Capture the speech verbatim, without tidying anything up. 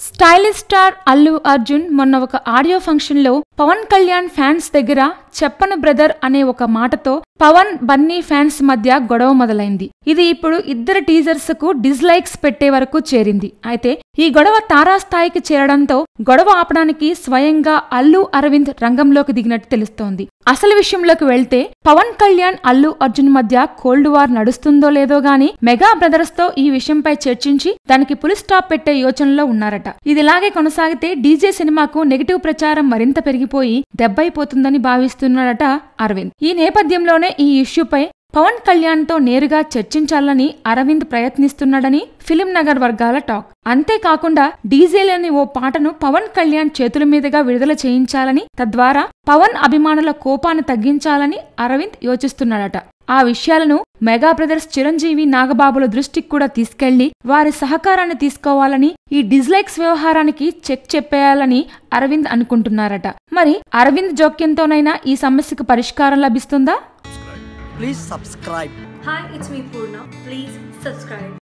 Stylish star Allu Arjun మొన్న ఒక audio function లో పవన్ కళ్యాణ్ ఫ్యాన్స్ దగ్గర చెప్పను బ్రదర్ అనే ఒక మాటతో పవన్ బన్నీ ఫ్యాన్స్ మధ్య గొడవ మొదలైంది. ఇది ఇప్పుడు ఇద్దరు టీజర్స్ కు డిస్లైక్స్ పెట్టే వరకు చేరింది. అయితే ఈ గొడవ తారాస్థాయికి చేరడంతో గొడవ ఆపడానికి స్వయంగా అల్లు అరవింద్ రంగంలోకి దిగినట్టు తెలుస్తోంది. అసలు విషయంలోకి వెళ్తే పవన్ కళ్యాణ్ అల్లు అర్జున్ మధ్య కోల్డ్ వార్ నడుస్తుందో లేదో గానీ మెగా బ్రదర్స్ తో ఈ విషయంపై చర్చించి దానికి పులి స్టాప్ పెట్టే యోచనలో ఉన్నారట. ఇదిలాగే కొనసాగితే డీజే సినిమాకు నెగిటివ్ ప్రచారం మరింత పెరిగిపోయి దెబ్బైపోతుందని భావిస్తున్నాడట అరవింద్. ఈ నేపథ్యంలోనే ఈ ఇష్యూపై పవన్ కళ్యాణ్ తో నేరుగా చర్చించాలని అరవింద్ ప్రయత్నిస్తున్నాడని ఫిలిం నగర్ వర్గాల టాక్. అంతేకాకుండా డీజేలోని ఓ పాటను పవన్ కళ్యాణ్ చేతుల మీదుగా విడుదల చేయించాలని, తద్వారా పవన్ అభిమానుల కోపాన్ని తగ్గించాలని అరవింద్ యోచిస్తున్నాడట. ఆ విషయాలను మెగా బ్రదర్స్ చిరంజీవి నాగబాబుల దృష్టికి కూడా తీసుకెళ్లి వారి సహకారాన్ని తీసుకోవాలని, ఈ డిస్లైక్స్ వ్యవహారానికి చెక్ చెప్పేయాలని అరవింద్ అనుకుంటున్నారట. మరి అరవింద్ జోక్యంతోనైనా ఈ సమస్యకు పరిష్కారం లభిస్తుందా? Please subscribe. Hi, it's me Purna. Please subscribe.